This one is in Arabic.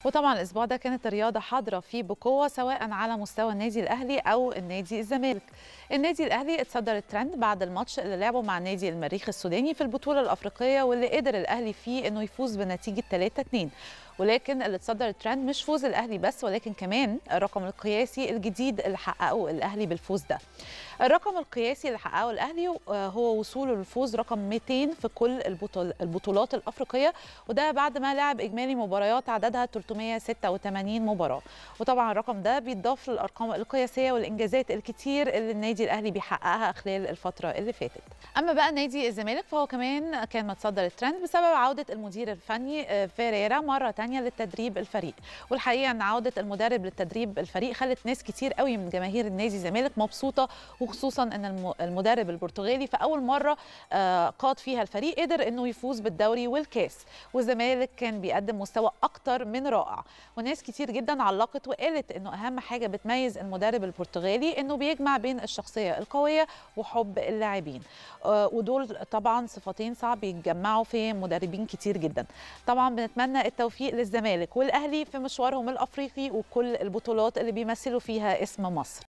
وطبعا الاسبوع ده كانت الرياضه حاضره فيه بقوه سواء على مستوى النادي الاهلي او النادي الزمالك. النادي الاهلي اتصدر الترند بعد الماتش اللي لعبه مع نادي المريخ السوداني في البطوله الافريقيه، واللي قدر الاهلي فيه انه يفوز بنتيجه 3-2. ولكن اللي اتصدر الترند مش فوز الاهلي بس، ولكن كمان الرقم القياسي الجديد اللي حققه الاهلي بالفوز ده. الرقم القياسي اللي حققه الاهلي هو وصوله للفوز رقم 200 في كل البطولات الافريقيه، وده بعد ما لعب اجمالي مباريات عددها 386 مباراه. وطبعا الرقم ده بيتضاف للارقام القياسيه والانجازات الكتير اللي النادي الاهلي بيحققها خلال الفتره اللي فاتت. اما بقى نادي الزمالك فهو كمان كان متصدر الترند بسبب عوده المدير الفني فيريرا مره ثانيه للتدريب الفريق. والحقيقه ان عوده المدرب للتدريب الفريق خلت ناس كتير قوي من جماهير النادي الزمالك مبسوطه، وخصوصا ان المدرب البرتغالي في اول مره قاد فيها الفريق قدر انه يفوز بالدوري والكاس، والزمالك كان بيقدم مستوى اكتر من رائع. وناس كتير جدا علقت وقالت انه اهم حاجه بتميز المدرب البرتغالي انه بيجمع بين الشخصيه القويه وحب اللاعبين، ودول طبعا صفتين صعب يتجمعوا في مدربين كتير جدا. طبعا بنتمنى التوفيق للزمالك والاهلي في مشوارهم الافريقي وكل البطولات اللي بيمثلوا فيها اسم مصر.